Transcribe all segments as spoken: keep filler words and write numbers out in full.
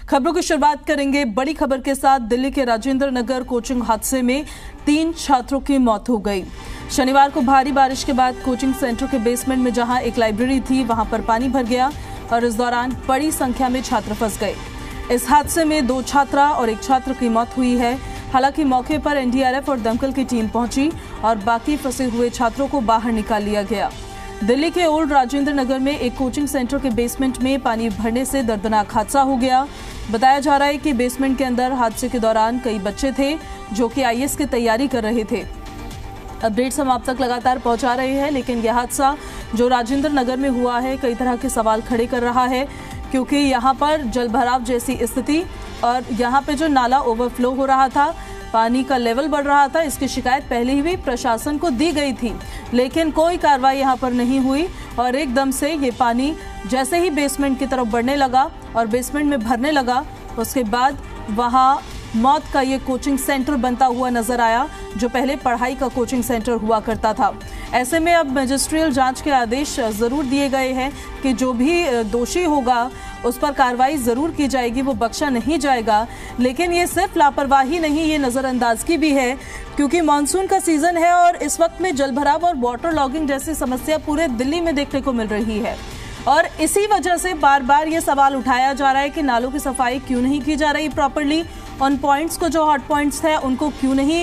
खबरों की शुरुआत करेंगे बड़ी खबर के साथ। दिल्ली के राजेंद्र नगर कोचिंग हादसे में तीन छात्रों की मौत हो गई। शनिवार को भारी बारिश के बाद कोचिंग सेंटर के बेसमेंट में जहां एक लाइब्रेरी थी वहां पर पानी भर गया और इस दौरान बड़ी संख्या में छात्र फंस गए। इस हादसे में दो छात्रा और एक छात्र की मौत हुई है। हालांकि मौके पर एन डी आर एफ और दमकल की टीम पहुंची और बाकी फंसे हुए छात्रों को बाहर निकाल लिया गया। दिल्ली के ओल्ड राजेंद्र नगर में एक कोचिंग सेंटर के बेसमेंट में पानी भरने से दर्दनाक हादसा हो गया। बताया जा रहा है कि बेसमेंट के अंदर हादसे के दौरान कई बच्चे थे जो कि आई ए एस की तैयारी कर रहे थे। अपडेट्स हम आप तक लगातार पहुंचा रहे हैं, लेकिन यह हादसा जो राजेंद्र नगर में हुआ है कई तरह के सवाल खड़े कर रहा है, क्योंकि यहाँ पर जलभराव जैसी स्थिति और यहाँ पे जो नाला ओवरफ्लो हो रहा था, पानी का लेवल बढ़ रहा था, इसकी शिकायत पहले ही भी प्रशासन को दी गई थी, लेकिन कोई कार्रवाई यहाँ पर नहीं हुई और एकदम से ये पानी जैसे ही बेसमेंट की तरफ बढ़ने लगा और बेसमेंट में भरने लगा, उसके बाद वहाँ मौत का ये कोचिंग सेंटर बनता हुआ नजर आया, जो पहले पढ़ाई का कोचिंग सेंटर हुआ करता था। ऐसे में अब मजिस्ट्रियल जांच के आदेश जरूर दिए गए हैं कि जो भी दोषी होगा उस पर कार्रवाई जरूर की जाएगी, वो बख्शा नहीं जाएगा। लेकिन ये सिर्फ लापरवाही नहीं, ये नजरअंदाजगी भी है, क्योंकि मानसून का सीजन है और इस वक्त में जलभराव और वाटर लॉगिंग जैसी समस्या पूरे दिल्ली में देखने को मिल रही है। और इसी वजह से बार बार ये सवाल उठाया जा रहा है कि नालों की सफाई क्यों नहीं की जा रही प्रॉपर्ली, उन पॉइंट्स को जो हॉट पॉइंट्स है उनको क्यों नहीं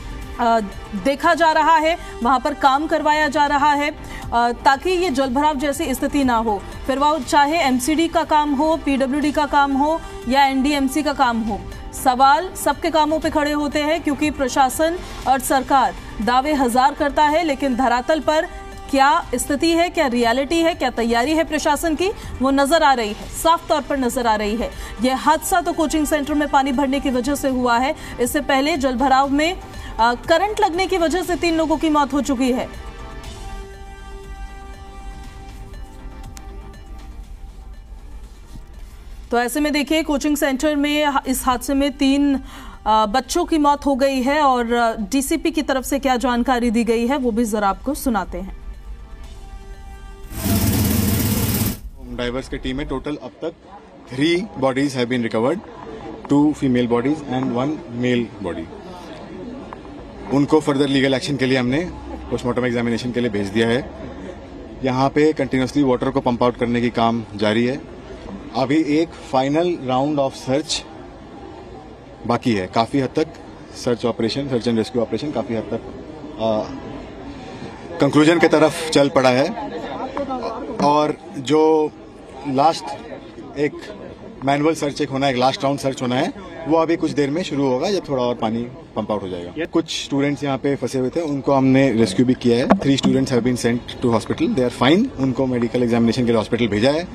आ, देखा जा रहा है, वहां पर काम करवाया जा रहा है आ, ताकि ये जलभराव जैसी स्थिति ना हो। फिर वह चाहे एम सी डी का काम हो, पी डब्ल्यू डी का काम हो या एन डी एम सी का काम हो, सवाल सबके कामों पे खड़े होते हैं, क्योंकि प्रशासन और सरकार दावे हजार करता है, लेकिन धरातल पर क्या स्थिति है, क्या रियलिटी है, क्या तैयारी है प्रशासन की, वो नजर आ रही है, साफ तौर पर नजर आ रही है। यह हादसा तो कोचिंग सेंटर में पानी भरने की वजह से हुआ है। इससे पहले जलभराव में आ, करंट लगने की वजह से तीन लोगों की मौत हो चुकी है। तो ऐसे में देखिए, कोचिंग सेंटर में इस हादसे में तीन आ, बच्चों की मौत हो गई है और डी सी पी की तरफ से क्या जानकारी दी गई है वो भी जरा आपको सुनाते हैं। डाइवर्स की टीम में टोटल अब तक three bodies have been recovered, two female bodies and one male body. उनको फर्दर लीगल एक्शन के लिए हमने पोस्टमार्टम एग्जामिनेशन के लिए भेज दिया है। यहाँ पे कंटिन्यूसली वाटर को पंप आउट करने की काम जारी है। अभी एक फाइनल राउंड ऑफ सर्च बाकी है। काफी हद तक search operation, search and rescue operation काफी हद तक कंक्लूजन की तरफ चल पड़ा है और जो लास्ट एक मैनुअल सर्च एक होना है, एक लास्ट राउंड सर्च होना है, वो अभी कुछ देर में शुरू होगा जब थोड़ा और पानी पंप आउट हो जाएगा। कुछ स्टूडेंट्स यहाँ पे फंसे हुए थे, उनको हमने रेस्क्यू भी किया है। Three students have been sent to hospital, they are fine. उनको मेडिकल एग्जामिनेशन के लिए हॉस्पिटल भेजा है।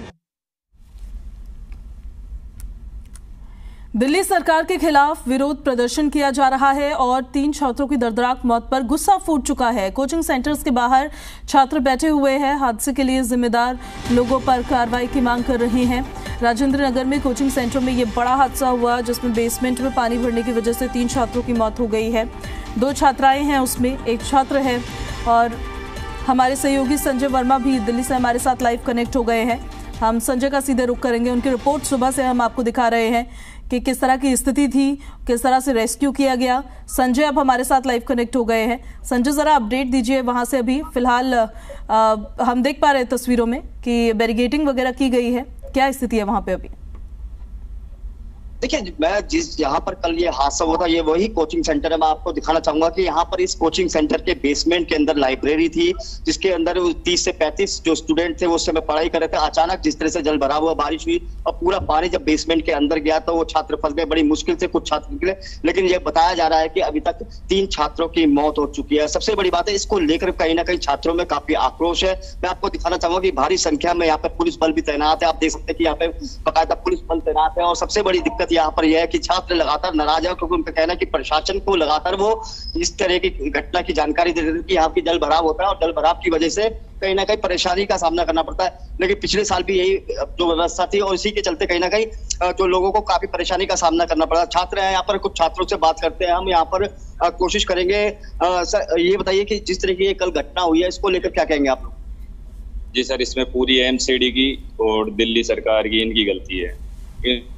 दिल्ली सरकार के खिलाफ विरोध प्रदर्शन किया जा रहा है और तीन छात्रों की दर्दनाक मौत पर गुस्सा फूट चुका है। कोचिंग सेंटर्स के बाहर छात्र बैठे हुए हैं, हादसे के लिए जिम्मेदार लोगों पर कार्रवाई की मांग कर रहे हैं। राजेंद्र नगर में कोचिंग सेंटर में ये बड़ा हादसा हुआ, जिसमें बेसमेंट में पानी भरने की वजह से तीन छात्रों की मौत हो गई है। दो छात्राएं हैं, उसमें एक छात्र है और हमारे सहयोगी संजय वर्मा भी दिल्ली से हमारे साथ लाइव कनेक्ट हो गए हैं। हम संजय का सीधे रुख करेंगे। उनकी रिपोर्ट सुबह से हम आपको दिखा रहे हैं कि किस तरह की स्थिति थी, किस तरह से रेस्क्यू किया गया। संजय अब हमारे साथ लाइव कनेक्ट हो गए हैं। संजय, जरा अपडेट दीजिए वहां से। अभी फिलहाल आ, हम देख पा रहे हैं तस्वीरों में कि बैरिकेडिंग वगैरह की गई है, क्या स्थिति है वहां पे अभी? देखिए, मैं जिस यहाँ पर कल ये हादसा हुआ था, ये वही कोचिंग सेंटर है। मैं आपको दिखाना चाहूंगा कि यहाँ पर इस कोचिंग सेंटर के बेसमेंट के अंदर लाइब्रेरी थी, जिसके अंदर तीस से पैंतीस जो स्टूडेंट थे वो उस समय पढ़ाई कर रहे थे। अचानक जिस तरह से जल भरा हुआ, बारिश हुई और पूरा पानी जब बेसमेंट के अंदर गया तो वो छात्र फंस गए। बड़ी मुश्किल से कुछ छात्र निकले, लेकिन ये बताया जा रहा है कि अभी तक तीन छात्रों की मौत हो चुकी है। सबसे बड़ी बात है, इसको लेकर कहीं ना कहीं छात्रों में काफी आक्रोश है। मैं आपको दिखाना चाहूंगा कि भारी संख्या में यहाँ पे पुलिस बल भी तैनात है। आप देख सकते हैं कि यहाँ पे बाकायदा पुलिस बल तैनात है और सबसे बड़ी दिक्कत यहाँ पर यह है कि छात्र लगातार नाराज है, क्योंकि उनका कहना है कि प्रशासन को लगातार वो इस तरह की घटना की जानकारी दे देते हैं कि यहाँ की जल भराव होता है और जल भराव की वजह से कहीं ना कहीं परेशानी का सामना करना पड़ता है। लेकिन पिछले साल भी यही जो व्यवस्था थी और इसी के चलते कहीं ना कहीं जो लोगों को काफी परेशानी का सामना करना पड़ा। छात्र हैं यहाँ पर, कुछ छात्रों से बात करते हैं हम। यहाँ पर कोशिश करेंगे। सर, ये बताइए कि जिस तरह की कल घटना हुई है, इसको लेकर क्या कहेंगे आप लोग? जी सर, इसमें पूरी एम सी डी की और दिल्ली सरकार की इनकी गलती है।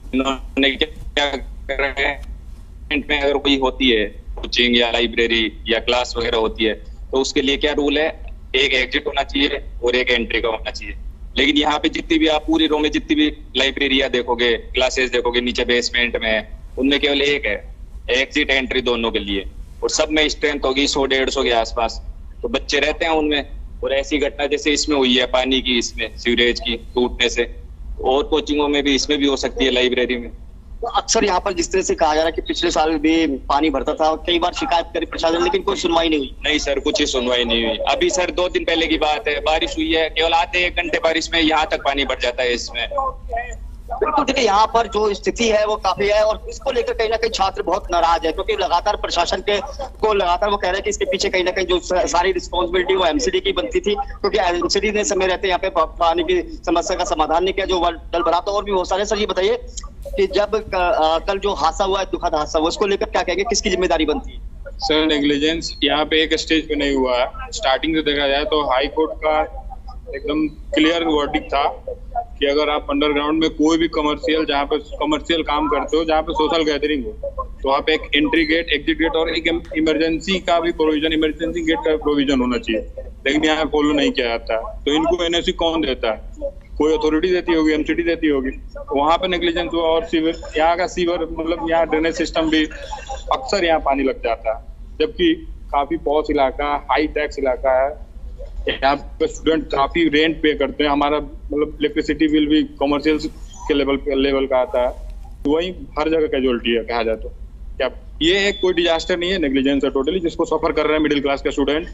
इन्होंने क्या कर रहे हैं में अगर कोई होती है कोचिंग या लाइब्रेरी या क्लास वगैरह होती है तो उसके लिए क्या रूल है, एक एग्जिट होना चाहिए और एक एंट्री का होना चाहिए। लेकिन यहाँ पे जितनी भी आप पूरी रो में जितनी भी लाइब्रेरिया देखोगे, क्लासेस देखोगे नीचे बेसमेंट में, उनमें केवल एक है एग्जिट एंट्री दोनों के लिए, और सब में स्ट्रेंथ होगी सौ डेढ़ सौ के आसपास, तो बच्चे रहते हैं उनमें। और ऐसी घटना जैसे इसमें हुई है पानी की, इसमें सीवरेज की टूटने से, और कोचिंगों में भी इसमें भी हो सकती है, लाइब्रेरी में। तो अक्सर यहाँ पर जिस तरह से कहा जा रहा है कि पिछले साल भी पानी भरता था, कई बार शिकायत करी प्रशासन, लेकिन कोई सुनवाई नहीं हुई। नहीं सर, कुछ ही सुनवाई नहीं हुई। अभी सर दो दिन पहले की बात है, बारिश हुई है, केवल आधे एक घंटे बारिश में यहाँ तक पानी भर जाता है इसमें। बिल्कुल, देखिए यहाँ पर जो स्थिति है वो काफी है, और इसको लेकर कहीं ना कहीं छात्र बहुत नाराज है, क्योंकि लगातार प्रशासन के को लगातार वो कह रहे हैं कि इसके पीछे कहीं ना कहीं जो सारी रिस्पॉन्सिबिलिटी वो एमसीडी की बनती थी, क्योंकि एमसीडी ने समय रहते यहाँ पे पानी की समस्या का समाधान नहीं किया, जो जल भराव था और भी बहुत सारे। सर ये बताइए कि जब कल जो हादसा हुआ है, दुखद हादसा हुआ, उसको लेकर क्या कहेंगे, किसकी जिम्मेदारी बनती है? सर नेग्लिजेंस यहाँ पे एक स्टेज पे नहीं हुआ है। स्टार्टिंग से देखा जाए तो हाई कोर्ट का एकदम क्लियर वर्डिक्ट था कि अगर आप अंडरग्राउंड में कोई भी कमर्शियल, जहाँ पे कमर्शियल काम करते हो, जहाँ पे सोशल गैदरिंग हो, तो वहाँ पे एक एंट्री गेट, एग्जिट गेट और एक इमरजेंसी का भी प्रोविजन, इमरजेंसी गेट का प्रोविजन होना चाहिए, लेकिन यहाँ फॉलो नहीं किया जाता। तो इनको एनओसी कौन देता है? कोई अथॉरिटी देती होगी, एमसीडी देती होगी, वहाँ पे नेग्लिजेंस हुआ। और सीवर, यहाँ का सीवर मतलब यहाँ ड्रेनेज सिस्टम भी अक्सर यहाँ पानी लग जाता है, जबकि काफी पॉश इलाका, हाई टैक्स इलाका है, यहाँ पे स्टूडेंट काफी रेंट पे करते हैं। हमारा मतलब इलेक्ट्रिसिटी बिल भी कमर्शियल के लेवल पे लेवल का आता है, तो वही हर जगह कैजुअलिटी है कहा जाए तो। क्या ये एक कोई डिजास्टर नहीं है, नेग्लिजेंस है टोटली, जिसको सफर कर रहे हैं मिडिल क्लास का स्टूडेंट।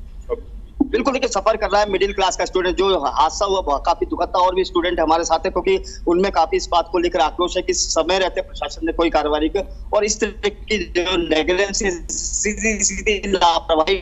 बिल्कुल, देखिए सफर कर रहा है मिडिल क्लास का स्टूडेंट। जो हादसा हुआ काफी दुखद था, और भी स्टूडेंट हमारे साथ है, क्योंकि उनमें काफी इस बात को लेकर आक्रोश है कि समय रहते प्रशासन ने कोई कार्रवाई की, और इस तरह की जो नेग्लिजेंस, सीधी सीधी लापरवाही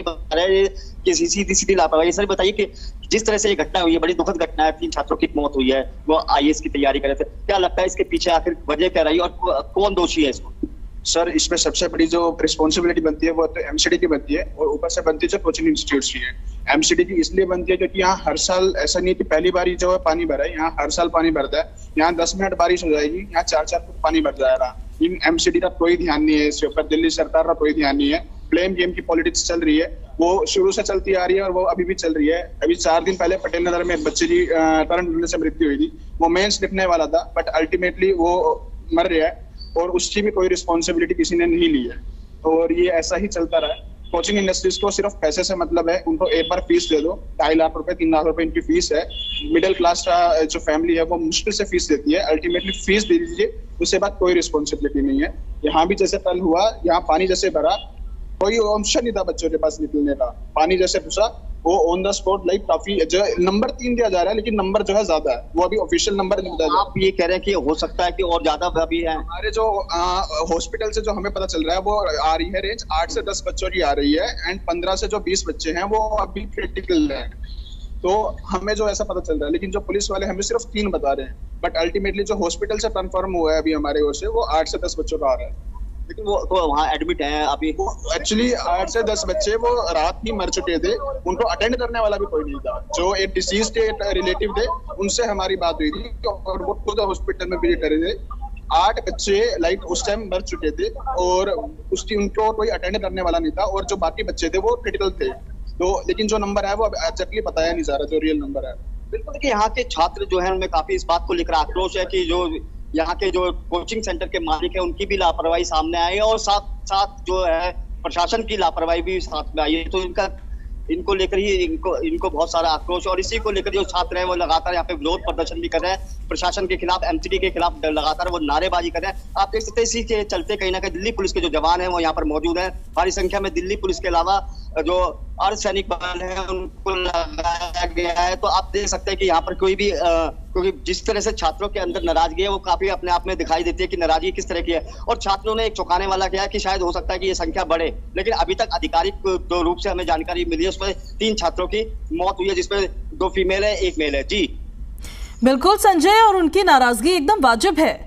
सीधी सीधी लापरवाही। सर बताइए कि जिस तरह से ये घटना हुई है, बड़ी दुखद घटना है, तीन छात्रों की मौत हुई है, वो आईएएस की तैयारी कर रहे थे, क्या लगता है इसके पीछे आखिर वजह क्या रही और कौन दोषी है इसको? सर इसमें सबसे बड़ी जो रिस्पॉन्सिबिलिटी बनती है वो तो एमसीडी की बनती है, और ऊपर से बनती है जो कोचिंग इंस्टीट्यूट्स की है। एमसीडी की इसलिए बनती है क्योंकि यहाँ हर साल ऐसा नहीं है कि पहली बार जो है पानी भरा है, यहाँ हर साल पानी भरता है। यहाँ दस मिनट बारिश हो जाएगी, यहाँ चार चार फुट पानी भर जाएगा। इन एमसीडी का कोई ध्यान नहीं है इसके ऊपर, दिल्ली सरकार का कोई ध्यान नहीं है। ब्लेम गेम की पॉलिटिक्स चल रही है, वो शुरू से चलती आ रही है और वो अभी भी चल रही है। अभी चार दिन पहले पटेल नगर में एक बच्चे की करंट लगने से मृत्यु हुई थी। वो मेंस लिखने वाला था, बट अल्टीमेटली वो मर गया है, और उसकी भी कोई रिस्पॉन्सिबिलिटी किसी ने नहीं ली है, और ये ऐसा ही चलता रहा है। कोचिंग इंडस्ट्रीज को सिर्फ पैसे से मतलब है, उनको एक बार फीस दे दो, ढाई लाख रुपए तीन लाख रुपए इनकी फीस है। मिडिल क्लास का जो फैमिली है वो मुश्किल से फीस देती है, अल्टीमेटली फीस दे दीजिए, उसके बाद कोई रिस्पॉन्सिबिलिटी नहीं है। यहाँ भी जैसे कल हुआ, यहाँ पानी जैसे भरा, कोई ऑप्शन नहीं था बच्चों के पास निकलने का। पानी जैसे घुसा, वो ऑन द स्पॉट लाइक काफी जो नंबर तीन दिया जा रहा है, लेकिन नंबर जो है ज्यादा है, वो अभी ऑफिशियल नंबर नहीं दिया। आप ये कह रहे हैं कि हो सकता है कि और ज्यादा अभी है? हमारे जो हॉस्पिटल से जो हमें पता चल रहा है वो आ रही है रेंज आठ से दस बच्चों की आ रही है, एंड पंद्रह से जो बीस बच्चे हैं वो अभी क्रिटिकल है। तो हमें जो ऐसा पता चल रहा है, लेकिन जो पुलिस वाले हमें सिर्फ तीन बता रहे हैं, बट अल्टीमेटली जो हॉस्पिटल से कंफर्म हुआ है अभी हमारे ओर से, वो आठ से दस बच्चों का आ रहा है। लेकिन वो तो वहाँ एडमिट हैं अभी। एक्चुअली आठ से दस बच्चे वो रात ही मर चुके थे, उनको अटेंड करने वाला भी कोई नहीं था। जो एक डिसीज के रिलेटिव थे, उनसे हमारी बात हुई थी और वो खुद हॉस्पिटल में विजिट करे थे। आठ बच्चे लाइक उस टाइम मर चुके थे, और उसकी उनको कोई अटेंड करने वाला नहीं था, और जो बाकी बच्चे थे वो क्रिटिकल थे। तो लेकिन जो नंबर है वो एग्जैक्टली बताया नहीं जा रहा जो रियल नंबर है। बिल्कुल, देखिए यहाँ के छात्र जो है उनमें काफी इस बात को लेकर आक्रोश है कि जो यहाँ के जो कोचिंग सेंटर के मालिक है उनकी भी लापरवाही सामने आई है, और साथ साथ जो है प्रशासन की लापरवाही भी साथ में आई है। तो इनका इनको लेकर ही इनको इनको बहुत सारा आक्रोश, और इसी को लेकर जो छात्र हैं वो लगातार यहाँ पे विरोध प्रदर्शन भी कर रहे हैं प्रशासन के खिलाफ, एमसीडी के खिलाफ लगातार वो नारेबाजी कर रहे हैं। आप देख सकते हैं इसी के चलते कहीं ना कहीं दिल्ली पुलिस के जो जवान हैं वो यहाँ पर मौजूद हैं। भारी संख्या में दिल्ली पुलिस के अलावा जो अर्धसैनिक बल है उनको लगाया गया है। तो आप देख सकते हैं कि यहाँ पर कोई भी क्योंकि जिस तरह से छात्रों के अंदर नाराजगी है वो काफी अपने आप में दिखाई देती है कि नाराजगी किस तरह की है। और छात्रों ने एक चौंकाने वाला किया कि शायद हो सकता है कि ये संख्या बढ़े, लेकिन अभी तक आधिकारिक जो रूप से हमें जानकारी मिली है उसमें तीन छात्रों की मौत हुई है, जिसमें दो फीमेल है एक मेल है। जी बिल्कुल संजय, और उनकी नाराजगी एकदम वाजिब है।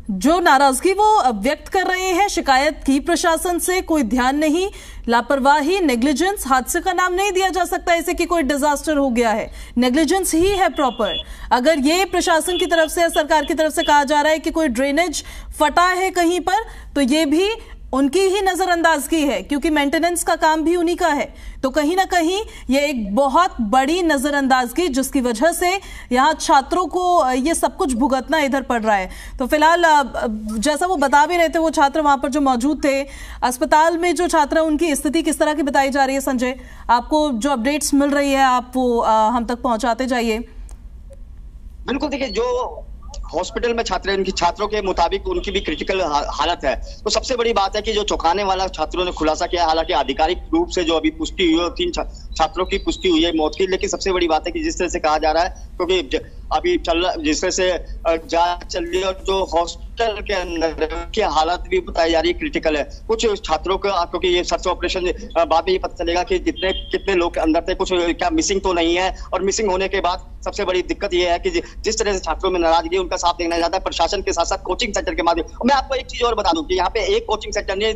जो नाराजगी वो व्यक्त कर रहे हैं, शिकायत की प्रशासन से, कोई ध्यान नहीं, लापरवाही, नेग्लिजेंस, हादसे का नाम नहीं दिया जा सकता ऐसे कि कोई डिजास्टर हो गया है, नेग्लिजेंस ही है प्रॉपर। अगर ये प्रशासन की तरफ से या सरकार की तरफ से कहा जा रहा है कि कोई ड्रेनेज फटा है कहीं पर, तो ये भी उनकी ही नजरअंदाजगी है, क्योंकि मेंटेनेंस का काम भी उन्हीं का है। तो कहीं ना कहीं ये एक बहुत बड़ी नजरअंदाजगी, जिसकी वजह से यहाँ छात्रों को ये सब कुछ भुगतना इधर पड़ रहा है। तो फिलहाल जैसा वो बता भी रहे थे, वो छात्र वहां पर जो मौजूद थे अस्पताल में, जो छात्र, उनकी स्थिति किस तरह की बताई जा रही है? संजय, आपको जो अपडेट्स मिल रही है आप वो हम तक पहुंचाते जाइए। बिल्कुल, देखिए, जो हॉस्पिटल में छात्र हैं, उनकी छात्रों के मुताबिक उनकी भी क्रिटिकल हालत है। तो सबसे बड़ी बात है कि जो चौंकाने वाला छात्रों ने खुलासा किया, हालांकि आधिकारिक रूप से जो अभी पुष्टि हुई है, तीन छात्रों की पुष्टि हुई है मौत की, लेकिन सबसे बड़ी बात है कि जिस तरह से कहा जा रहा है, क्योंकि अभी चल रहा जिस तरह से जांच चल रही है और जो हॉस्पिटल के अंदर की हालत भी बताई जा रही है क्रिटिकल है। कुछ छात्रों को, क्योंकि ये सर्च ऑपरेशन बाद में ये पता चलेगा कि कितने कितने लोग अंदर थे, कुछ क्या मिसिंग तो नहीं है। और मिसिंग होने के बाद सबसे बड़ी दिक्कत ये है कि जिस तरह से छात्रों में नाराजगी उनका साफ देखना जाता है प्रशासन के साथ साथ कोचिंग सेंटर के माध्यम। मैं आपको एक चीज और बता दूं कि यहाँ पे एक कोचिंग सेंटर नहीं,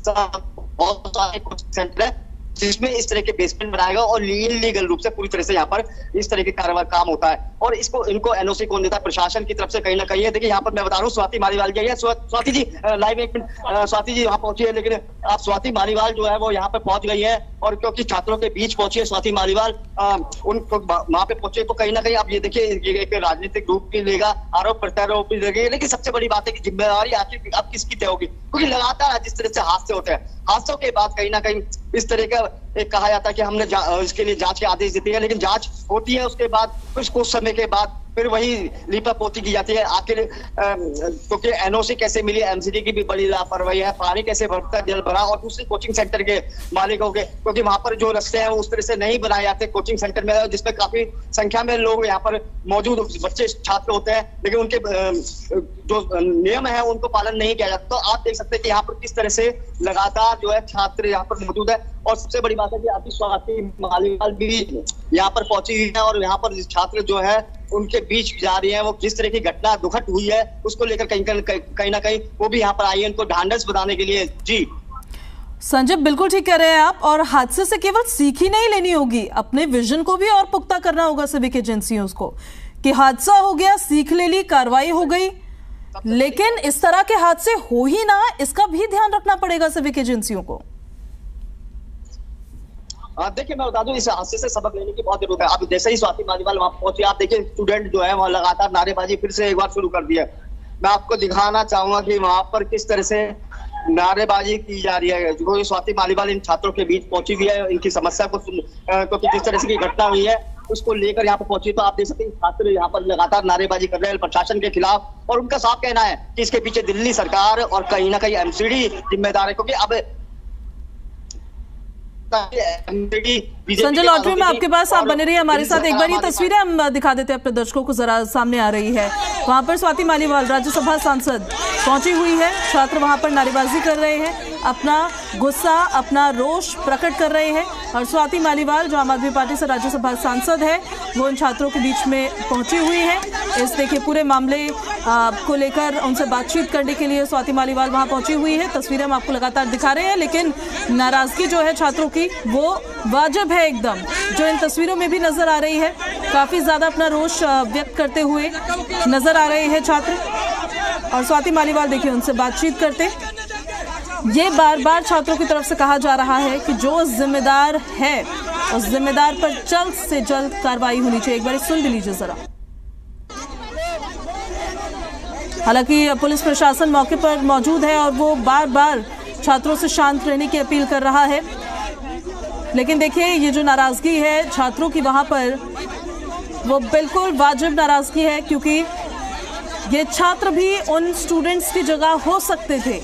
बहुत सारे कोचिंग सेंटर है जिसमें इस तरह के बेसमेंट बनाएगा और इलीगल रूप से पूरी तरह से यहाँ पर इस तरह के कार्रवाई काम होता है। और इसको इनको एनओसी कौन देता है? प्रशासन की तरफ से कहीं ना कहीं है। देखिए, यहाँ पर मैं बता रहा हूँ, स्वाति मालीवाल जी है। स्वाति जी लाइव एक मिनट, स्वाति जी वहाँ पहुंची है, लेकिन आप स्वाति मालीवाल जो है वो यहाँ पे पहुंच गई है, और क्योंकि छात्रों के बीच पहुंची है स्वाति मालीवाल, उनको वहां पे पहुंचे, तो कहीं ना कहीं आप ये देखिए, एक राजनीतिक रूप भी लेगा, आरोप प्रत्यारोप भी लेगा। लेकिन सबसे बड़ी बात है कि जिम्मेदारी आखिर अब किसकी तय होगी? क्योंकि लगातार जिस तरह से हादसे होते हैं, हादसों के बाद कहीं ना कहीं इस तरह का एक कहा जाता है कि हमने इसके लिए जांच के आदेश देते हैं, लेकिन जांच होती है, उसके बाद कुछ कुछ समय के बाद फिर वही लीपापोती की जाती है। आखिर क्योंकि एनओसी कैसे मिली, एमसीडी की भी बड़ी लापरवाही है, पानी कैसे भरता जल भरा, और दूसरे कोचिंग सेंटर के मालिकों के, क्योंकि वहां पर जो रास्ते हैं वो उस तरह से नहीं बनाए जाते कोचिंग सेंटर में, जिसमें काफी संख्या में लोग यहाँ पर मौजूद बच्चे छात्र होते हैं, लेकिन उनके जो नियम है उनको पालन नहीं किया जाता। तो आप देख सकते हैं कि यहाँ पर किस तरह से लगातार जो है छात्र यहाँ पर मौजूद है। और सबसे बड़ी बात है कि अभी स्वाति मालीवाल भी यहाँ पर पहुंची हुई है, और यहाँ पर छात्र जो है उनके बीच जा रही है। वो जिस तरह की घटना दुखद हुई है उसको लेकर कहीं कहीं ना कहीं वो भी यहाँ पर आई है, उनको ढांढस बनाने के लिए। जी संजय, बिल्कुल ठीक कह रहे हैं आप, और हादसे से केवल सीख ही नहीं लेनी होगी, अपने विजन को भी और पुख्ता करना होगा सिविक एजेंसियों को, कि हादसा हो गया, सीख ले ली, कार्रवाई हो गई, लेकिन इस तरह के हादसे हो ही ना, इसका भी ध्यान रखना पड़ेगा सिविक एजेंसियों को। देखिए, मैं बता दूं, इस हादसे से सबक लेने की बहुत जरूरत है। अब जैसे ही स्वाति मालीवाल वहां पहुंची, आप देखिए स्टूडेंट जो है वहां लगातार नारेबाजी फिर से एक बार शुरू कर दिया। मैं आपको दिखाना चाहूंगा कि वहां पर किस तरह से नारेबाजी की जा रही है। जो स्वाति मालीवाल इन छात्रों के बीच पहुंची हुई है, इनकी समस्या को, क्योंकि जिस तरह से की घटना हुई है उसको लेकर यहाँ पर पहुंची, तो आप देख सकते हैं छात्र यहाँ पर लगातार नारेबाजी कर रहे हैं प्रशासन के खिलाफ, और उनका साफ कहना है कि इसके पीछे दिल्ली सरकार और कहीं ना कहीं एमसीडी जिम्मेदार है। क्योंकि अब संजय लॉटरी में आपके पास, आप बने रहिए हमारे साथ। एक बार ये तस्वीरें हम दिखा देते हैं अपने दर्शकों को, जरा सामने आ रही है। वहां पर स्वाति मालीवाल, राज्यसभा सांसद, पहुंची हुई है। छात्र वहां पर नारेबाजी कर रहे हैं, अपना गुस्सा, अपना रोष प्रकट कर रहे हैं, और स्वाति मालीवाल जो आम आदमी पार्टी से राज्यसभा सांसद है, वो इन छात्रों के बीच में पहुंची हुई है। इस देखिए पूरे मामले को लेकर उनसे बातचीत करने के लिए स्वाति मालीवाल वहां पहुंची हुई है। तस्वीरें हम आपको लगातार दिखा रहे हैं, लेकिन नाराजगी जो है छात्रों की वो वाजिब है एकदम, जो इन तस्वीरों में भी नजर आ रही है। काफी ज्यादा अपना रोष व्यक्त करते हुए नजर आ रहे हैं छात्र, और स्वाति मालीवाल देखिए उनसे बातचीत करते। ये बार बार छात्रों की तरफ से कहा जा रहा है कि जो जिम्मेदार है उस जिम्मेदार पर जल्द से जल्द कार्रवाई होनी चाहिए। एक बार सुन भी लीजिए जरा। हालांकि पुलिस प्रशासन मौके पर मौजूद है और वो बार बार छात्रों से शांत रहने की अपील कर रहा है, लेकिन देखिए ये जो नाराजगी है छात्रों की वहां पर, वो बिल्कुल वाजिब नाराजगी है, क्योंकि ये छात्र भी उन स्टूडेंट्स की जगह हो सकते थे।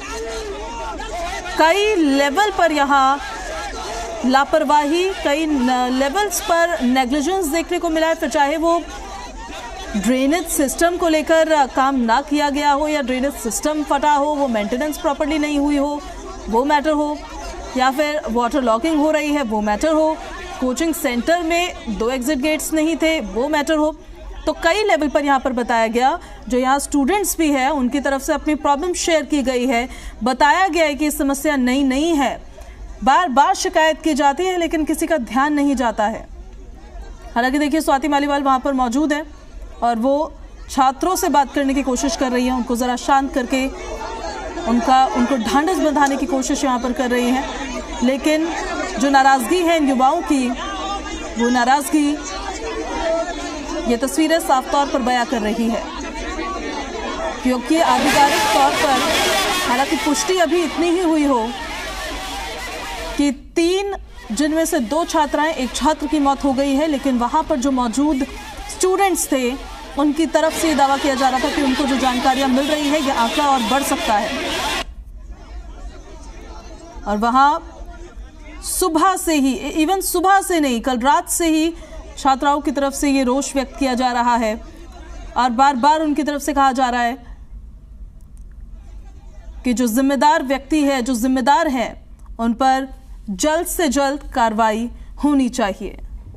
कई लेवल पर यहाँ लापरवाही, कई लेवल्स पर नेग्लिजेंस देखने को मिला है, फिर चाहे वो ड्रेनेज सिस्टम को लेकर काम ना किया गया हो, या ड्रेनेज सिस्टम फटा हो, वो मेंटेनेंस प्रॉपर्ली नहीं हुई हो, वो मैटर हो, या फिर वाटर लॉकिंग हो रही है, वो मैटर हो, कोचिंग सेंटर में दो एग्जिट गेट्स नहीं थे, वो मैटर हो। तो कई लेवल पर यहाँ पर बताया गया जो यहाँ स्टूडेंट्स भी है उनकी तरफ से अपनी प्रॉब्लम शेयर की गई है। बताया गया है कि समस्या नई नहीं है, बार बार शिकायत की जाती है लेकिन किसी का ध्यान नहीं जाता है। हालांकि देखिए स्वाति मालीवाल वहां पर मौजूद है और वो छात्रों से बात करने की कोशिश कर रही है, उनको जरा शांत करके उनका उनको ढांढस बंधाने की कोशिश यहाँ पर कर रही हैं। लेकिन जो नाराजगी है इन युवाओं की, वो नाराजगी ये तस्वीरें साफ तौर पर बयां कर रही है, क्योंकि आधिकारिक तौर पर हालांकि पुष्टि अभी इतनी ही हुई हो कि तीन जिनमें से दो छात्राएं, एक छात्र की मौत हो गई है, लेकिन वहां पर जो मौजूद स्टूडेंट्स थे उनकी तरफ से दावा किया जा रहा था कि उनको जो जानकारियां मिल रही है यह आंकड़ा और बढ़ सकता है। और वहां सुबह से ही, इवन सुबह से नहीं, कल रात से ही छात्राओं की तरफ से ये रोष व्यक्त किया जा रहा है और बार बार उनकी तरफ से कहा जा रहा है कि जो जिम्मेदार व्यक्ति है, जो जिम्मेदार है, उन पर जल्द से जल्द कार्रवाई होनी चाहिए।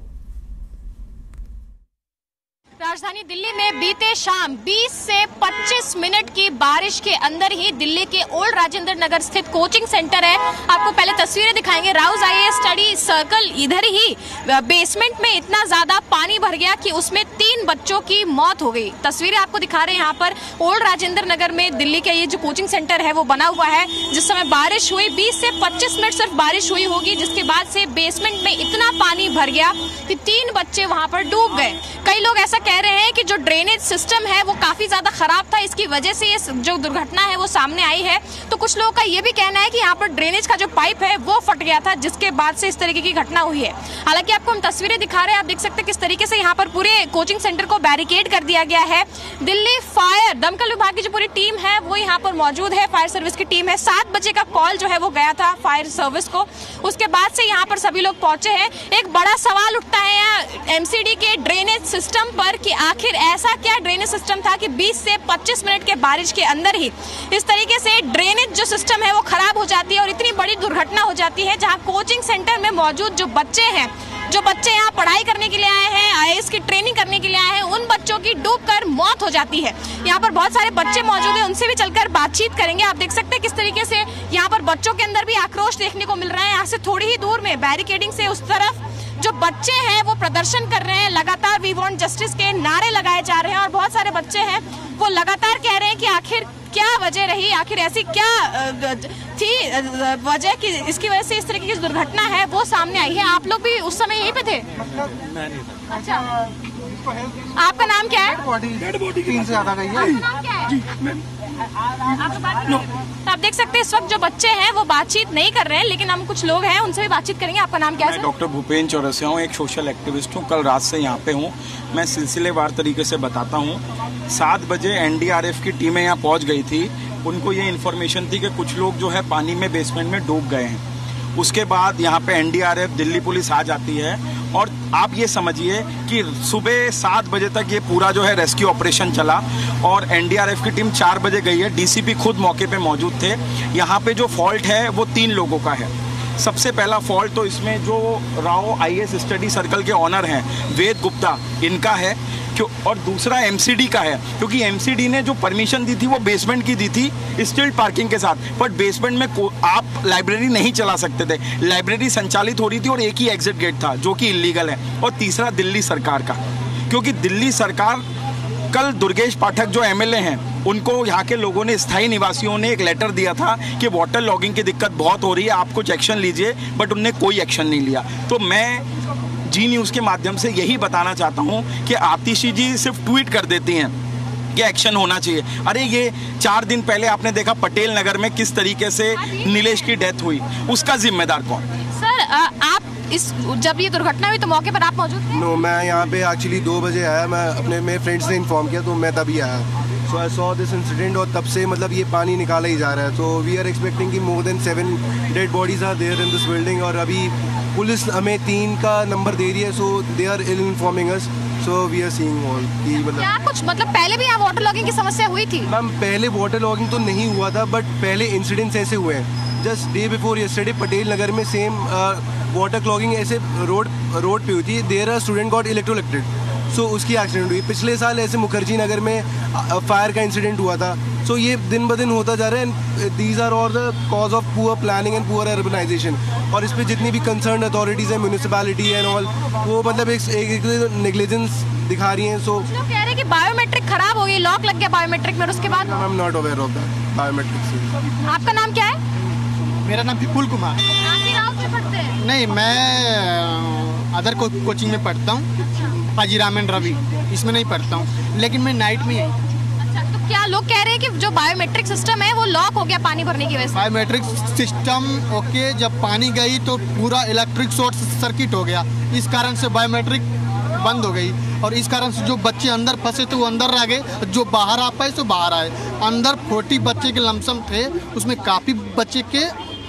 राजधानी दिल्ली में बीते शाम बीस से पच्चीस मिनट की बारिश के अंदर ही दिल्ली के ओल्ड राजेंद्र नगर स्थित कोचिंग सेंटर है, आपको पहले तस्वीरें दिखाएंगे। राउज आईएएस स्टडी सर्कल, इधर ही बेसमेंट में इतना ज्यादा पानी भर गया कि उसमें तीन बच्चों की मौत हो गई। तस्वीरें आपको दिखा रहे हैं यहाँ पर ओल्ड राजेंद्र नगर में दिल्ली का ये जो कोचिंग सेंटर है वो बना हुआ है। जिस समय बारिश हुई बीस से पच्चीस मिनट सिर्फ बारिश हुई होगी, जिसके बाद से बेसमेंट में इतना पानी भर गया कि तीन बच्चे वहां पर डूब गए। कई लोग ऐसा कह रहे हैं कि जो ड्रेनेज सिस्टम है वो काफी ज्यादा खराब था, इसकी वजह से ये जो दुर्घटना है वो सामने आई है। तो कुछ लोगों का ये भी कहना है कि यहाँ पर ड्रेनेज का जो पाइप है वो फट गया था, जिसके बाद से इस तरीके की घटना हुई है। हालांकि आपको हम तस्वीरें दिखा रहे हैं, आप देख सकते हैं किस तरीके से यहाँ पर पूरे कोचिंग सेंटर को बैरिकेड कर दिया गया है। दिल्ली फायर दमकल विभाग की जो पूरी टीम है वो यहाँ पर मौजूद है, फायर सर्विस की टीम है। सात बजे का कॉल जो है वो गया था फायर सर्विस को, उसके बाद से यहाँ पर सभी लोग पहुंचे हैं। एक बड़ा सवाल उठता है यहाँ एमसीडी के ड्रेनेज सिस्टम पर कि आखिर ऐसा क्या ड्रेनेज सिस्टम था कि बीस से पच्चीस मिनट के बारिश के अंदर ही इस तरीके से ड्रेनेज जो सिस्टम है वो खराब हो जाती है और इतनी बड़ी दुर्घटना हो जाती है, जहां कोचिंग सेंटर में मौजूद जो बच्चे हैं, जो बच्चे यहाँ पढ़ाई करने के लिए आए हैं, आईएएस की ट्रेनिंग करने के लिए आए हैं, उन बच्चों की डूबकर मौत हो जाती है। यहाँ पर बहुत सारे बच्चे मौजूद हैं, उनसे भी चलकर बातचीत करेंगे। आप देख सकते हैं किस तरीके से यहाँ पर बच्चों के अंदर भी आक्रोश देखने को मिल रहा है। यहाँ से थोड़ी ही दूर में बैरिकेडिंग से उस तरफ जो बच्चे हैं वो प्रदर्शन कर रहे हैं, लगातार वी वांट जस्टिस के नारे लगाए जा रहे हैं और बहुत सारे बच्चे हैं वो लगातार कह रहे हैं कि आखिर क्या वजह रही, आखिर ऐसी क्या थी वजह कि इसकी वजह से इस तरीके की दुर्घटना है वो सामने आई है। आप लोग भी उस समय यहीं पे थे? अच्छा, आपका नाम क्या है? डेड बॉडी तीन से ज्यादा गई है। आपका नाम क्या है? आप बात no. तो आप देख सकते हैं इस वक्त जो बच्चे हैं वो बातचीत नहीं कर रहे हैं, लेकिन हम कुछ लोग हैं उनसे भी बातचीत करेंगे। आपका नाम क्या है? मैं डॉक्टर भूपेन चौरसिया हूँ, एक सोशल एक्टिविस्ट हूँ। कल रात से यहाँ पे हूँ। मैं सिलसिलेवार तरीके से बताता हूँ। सात बजे एनडीआरएफ की टीमें यहाँ पहुँच गई थी। उनको ये इन्फॉर्मेशन थी कि कुछ लोग जो है पानी में बेसमेंट में डूब गए हैं। उसके बाद यहाँ पे एनडीआरएफ, दिल्ली पुलिस आ जाती है और आप ये समझिए कि सुबह सात बजे तक ये पूरा जो है रेस्क्यू ऑपरेशन चला और एनडीआरएफ की टीम चार बजे गई है। डीसीपी खुद मौके पे मौजूद थे। यहाँ पे जो फॉल्ट है वो तीन लोगों का है। सबसे पहला फॉल्ट तो इसमें जो राव आईएएस स्टडी सर्कल के ऑनर हैं वेद गुप्ता, इनका है क्यों, और दूसरा एमसीडी का है, क्योंकि एमसीडी ने जो परमिशन दी थी वो बेसमेंट की दी थी स्टिल्ट पार्किंग के साथ, बट बेसमेंट में आप लाइब्रेरी नहीं चला सकते थे। लाइब्रेरी संचालित हो रही थी और एक ही एग्जिट गेट था जो कि इलीगल है। और तीसरा दिल्ली सरकार का, क्योंकि दिल्ली सरकार, कल दुर्गेश पाठक जो एमएलए हैं उनको यहाँ के लोगों ने, स्थायी निवासियों ने एक लेटर दिया था कि वाटर लॉगिंग की दिक्कत बहुत हो रही है, आप कुछ एक्शन लीजिए, बट उनने कोई एक्शन नहीं लिया। तो मैं जी न्यूज़ के माध्यम से यही बताना चाहता हूँ कि आतिशी जी सिर्फ ट्वीट कर देती हैं कि एक्शन होना चाहिए। अरे ये चार दिन पहले आपने देखा पटेल नगर में किस तरीके से नीलेश की डेथ हुई, उसका जिम्मेदार कौन? सर आ, आप इस जब ये दुर्घटना हुई तो मौके पर आप मौजूद थे? नो, मैं यहाँ पे एक्चुअली दो बजे आया। मैं अपने मेरे फ्रेंड्स ने इन्फॉर्म किया तो मैं तभी आया। So I saw this incident और तब से मतलब ये पानी निकाला ही जा रहा है। तो वी आर एक्सपेक्टिंग कि more than seven dead bodies are there in this building और अभी पुलिस हमें तीन का नंबर दे रही है। So they are all informing us. So we are seeing all कि मतलब क्या कुछ मतलब पहले भी यहाँ वाटर लॉगिंग की समस्या हुई थी? मैम पहले वाटर लॉगिंग तो नहीं हुआ था, बट पहले इंसिडेंट्स ऐसे हुए हैं। Just day before yesterday Patel Nagar में सेम वाटर क्लॉगिंग ऐसे रोड रोड पे हुई थी। There are student got electrocuted. सो उसकी एक्सीडेंट हुई। पिछले साल ऐसे मुखर्जी नगर में फायर का इंसिडेंट हुआ था। सो ये दिन ब दिन होता जा रहा है। These are all the cause of poor planning and poor urbanization. और इस पर जितनी भी कंसर्न अथॉरिटीज़ हैं, म्यूनिसिपैलिटी एंड ऑल, वो मतलब एक एक नेग्लिजेंस दिखा रही हैं। सो लोग कह रहे हैं कि बायोमेट्रिक खराब हो गई, लॉक लग गया बायोमेट्रिक में, उसके बाद I am not aware of that biometric. आपका नाम क्या है? मेरा नाम विपुल कुमार। आप भी राउत में पढ़ते हैं? नहीं, मैं अदर को, कोचिंग में पढ़ता हूँ, पाजीराम एंड रवि, इसमें नहीं पढ़ता हूँ, लेकिन मैं नाइट में ही। अच्छा, तो क्या लोग कह रहे हैं कि जो बायोमेट्रिक सिस्टम है वो लॉक हो गया पानी भरने की वजह से? बायोमेट्रिक सिस्टम ओके, जब पानी गई तो पूरा इलेक्ट्रिक शॉर्ट सर्किट हो गया, इस कारण से बायोमेट्रिक बंद हो गई। और इस कारण से जो बच्चे अंदर फंसे थे वो अंदर रह गए, जो बाहर आ पाए तो बाहर आए। अंदर चालीस बच्चे के लमसम थे, उसमें काफ़ी बच्चे के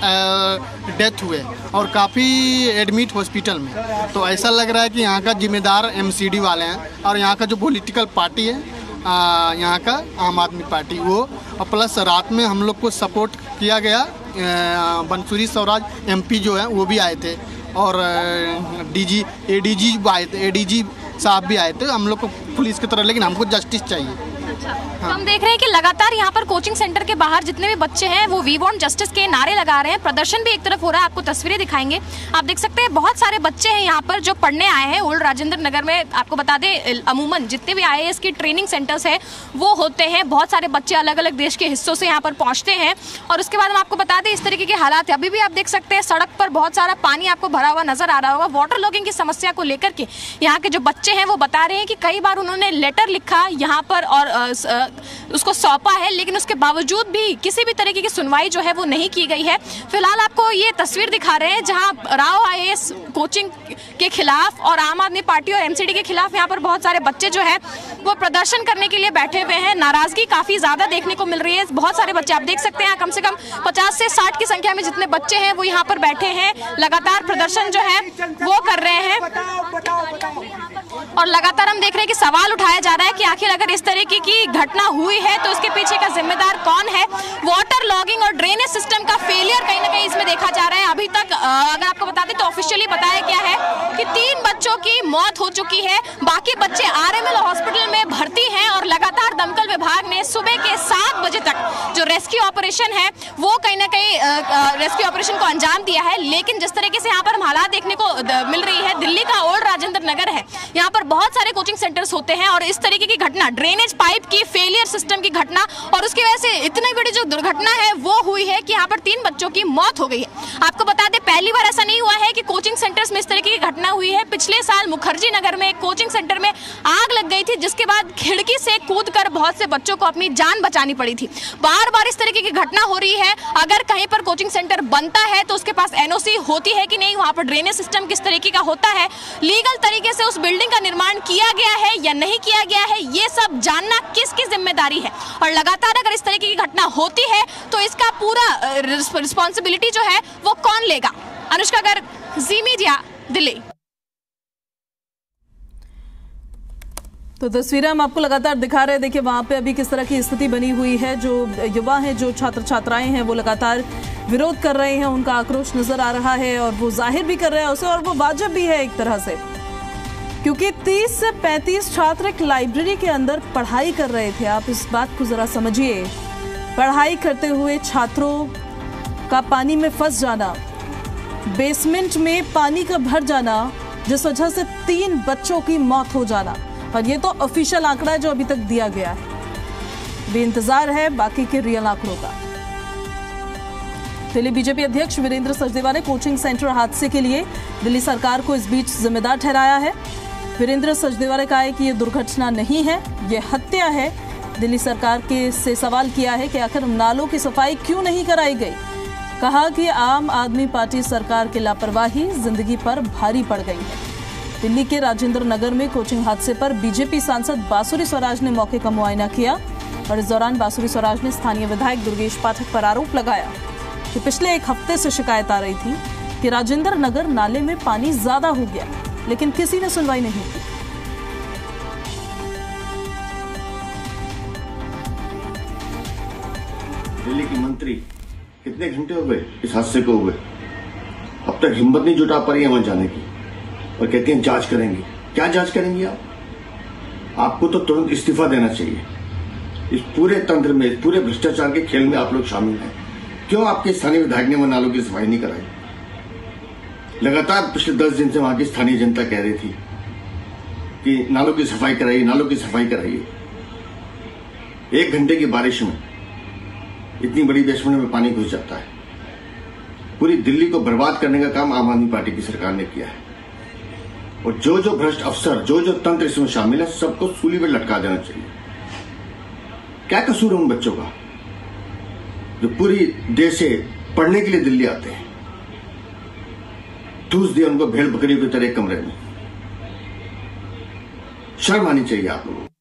डेथ हुए और काफ़ी एडमिट हॉस्पिटल में। तो ऐसा लग रहा है कि यहाँ का जिम्मेदार एमसीडी वाले हैं और यहाँ का जो पॉलिटिकल पार्टी है, यहाँ का आम आदमी पार्टी, वो और प्लस रात में हम लोग को सपोर्ट किया गया। बंसुरी स्वराज एमपी जो है वो भी आए थे और डीजी एडीजी आए थे, एडीजी साहब भी आए थे हम लोग को पुलिस की तरह, लेकिन हमको जस्टिस चाहिए। अच्छा, तो हम देख रहे हैं कि लगातार यहाँ पर कोचिंग सेंटर के बाहर जितने भी बच्चे हैं वो वी वांट जस्टिस के नारे लगा रहे हैं। प्रदर्शन भी एक तरफ हो रहा है, आपको तस्वीरें दिखाएंगे। आप देख सकते हैं बहुत सारे बच्चे हैं यहाँ पर जो पढ़ने आए हैं ओल्ड राजेंद्र नगर में। आपको बता दें, अमूमन जितने भी आई ए एस की ट्रेनिंग सेंटर्स है वो होते हैं। बहुत सारे बच्चे अलग अलग देश के हिस्सों से यहाँ पर पहुँचते हैं और उसके बाद हम आपको बता दें इस तरीके के हालात है। अभी भी आप देख सकते हैं सड़क पर बहुत सारा पानी आपको भरा हुआ नजर आ रहा होगा। वाटर लॉगिंग की समस्या को लेकर के यहाँ के जो बच्चे हैं वो बता रहे हैं कि कई बार उन्होंने लेटर लिखा यहाँ पर और उसको सौंपा है, लेकिन उसके बावजूद भी किसी भी तरीके की सुनवाई जो है वो नहीं की गई है। फिलहाल आपको ये तस्वीर दिखा रहे हैं जहां Rau I A S coaching के खिलाफ और आम आदमी पार्टी और एमसीडी के खिलाफ यहाँ पर बहुत सारे बच्चे जो है वो प्रदर्शन करने के लिए बैठे हुए हैं। नाराजगी काफी ज्यादा देखने को मिल रही है। बहुत सारे बच्चे आप देख सकते हैं, कम से कम पचास से साठ की संख्या में जितने बच्चे हैं वो यहाँ पर बैठे हैं, लगातार प्रदर्शन जो है वो कर रहे हैं। और लगातार हम देख रहे हैं कि सवाल उठाया जा रहा है कि आखिर अगर इस तरीके की घटना हुई है तो इसके पीछे का जिम्मेदार कौन है। वाटर लॉगिंग और ड्रेनेज सिस्टम का फेलियर कहीं ना कहीं इसमें देखा जा रहा है। अभी तक अगर आपको बता दें तो ऑफिशियली बताया गया है कि तीन बच्चों की मौत हो चुकी है, बाकी बच्चे आर एम एल हॉस्पिटल में भर्ती हैं और लगातार दमकल विभाग ने सुबह के सात बजे तक जो रेस्क्यू ऑपरेशन है वो कहीं ना कहीं रेस्क्यू ऑपरेशन को अंजाम दिया है। लेकिन जिस तरीके से यहाँ पर हम हालात देखने को मिल रही है, दिल्ली का ओल्ड राजेंद्र नगर है, यहाँ पर बहुत सारे कोचिंग सेंटर्स होते हैं और इस तरीके की घटना, ड्रेनेज पाइप की फेलियर सिस्टम की घटना और उसकी वजह से इतनी बड़ी जो दुर्घटना है वो हुई है कि यहाँ पर तीन बच्चों की मौत हो गई है। आपको बता दें पहली बार ऐसा नहीं हुआ है कि कोचिंग सेंटर्स में इस तरीके की घटना हुई है। पिछले साल मुखर्जी नगर में एक कोचिंग सेंटर में आग लग गई थी, जिसके बाद खिड़की से कूदकर बहुत से बच्चों को अपनी जान बचानी पड़ी थी। बार बार इस तरीके की घटना हो रही है। अगर कहीं पर कोचिंग सेंटर बनता है तो उसके पास एन ओ सी होती है कि नहीं, वहां पर ड्रेनेज सिस्टम किस तरीके का होता है, लीगल तरीके से उस बिल्डिंग का निर्माण किया गया है या नहीं किया गया है, ये सब जानना किसकी जिम्मेदारी है। और लगातार अगर इस तरीके की घटना होती है तो इसका पूरा रिस्पॉन्सिबिलिटी जो है वो कौन लेगा। अनुष्का गर्ग, जी मीडिया, दिल्ली। तो तस्वीरें हम आपको लगातार दिखा रहे हैं। देखिए वहां पे अभी किस तरह की स्थिति बनी हुई है। जो युवा हैं, जो छात्र छात्राएं हैं, वो लगातार विरोध कर रहे हैं, उनका आक्रोश नजर आ रहा है और वो जाहिर भी कर रहे हैं उसे, और वो वाजिब भी है एक तरह से, क्योंकि तीस से पैंतीस छात्र एक लाइब्रेरी के अंदर पढ़ाई कर रहे थे। आप इस बात को जरा समझिए, पढ़ाई करते हुए छात्रों का पानी में फंस जाना, बेसमेंट में पानी का भर जाना, जिस वजह से तीन बच्चों की मौत हो जाना। और ये तो ऑफिशियल आंकड़ा है जो अभी तक दिया गया है। भी इंतजार है बाकी के रियल आंकड़ों का। दिल्ली बीजेपी अध्यक्ष वीरेंद्र सचदेवा ने कोचिंग सेंटर हादसे के लिए दिल्ली सरकार को इस बीच जिम्मेदार ठहराया है। वीरेंद्र सचदेवा ने कहा है कि ये दुर्घटना नहीं है, ये हत्या है। दिल्ली सरकार के से सवाल किया है कि आखिर नालों की सफाई क्यों नहीं कराई गई। कहा कि आम आदमी पार्टी सरकार की लापरवाही जिंदगी पर भारी पड़ गई है। दिल्ली के राजेंद्र नगर में कोचिंग हादसे पर बीजेपी सांसद बांसुरी स्वराज ने मौके का मुआयना किया और इस दौरान बांसुरी स्वराज ने स्थानीय विधायक दुर्गेश पाठक पर आरोप लगाया कि पिछले एक हफ्ते से शिकायत आ रही थी कि राजेंद्र नगर नाले में पानी ज्यादा हो गया, लेकिन किसी ने सुनवाई नहीं की। दिल्ली की मंत्री कितने घंटे हो गए इस हादसे को हुए, अब तक हिम्मत नहीं जुटा पा रही है वहां जाने की, और कहती हैं जांच करेंगी। क्या जांच करेंगी आप? आपको तो तुरंत इस्तीफा देना चाहिए। इस पूरे तंत्र में, इस पूरे भ्रष्टाचार के खेल में आप लोग शामिल हैं। क्यों आपके स्थानीय विधायक ने वो नालों की सफाई नहीं कराई? लगातार पिछले दस दिन से वहां की स्थानीय जनता कह रही थी कि नालों की सफाई कराइए, नालों की सफाई कराइए। एक घंटे की बारिश में इतनी बड़ी बेसमेंट में पानी घुस जाता है। पूरी दिल्ली को बर्बाद करने का काम आम आदमी पार्टी की सरकार ने किया है। और जो जो भ्रष्ट अफसर, जो जो तंत्र इसमें शामिल है, सबको सूली पर लटका देना चाहिए। क्या कसूर है उन बच्चों का जो पूरी देश से पढ़ने के लिए दिल्ली आते हैं? ठूस दिया उनको भेड़ बकरी की तरह कमरे में। शर्म आनी चाहिए आप लोगों को।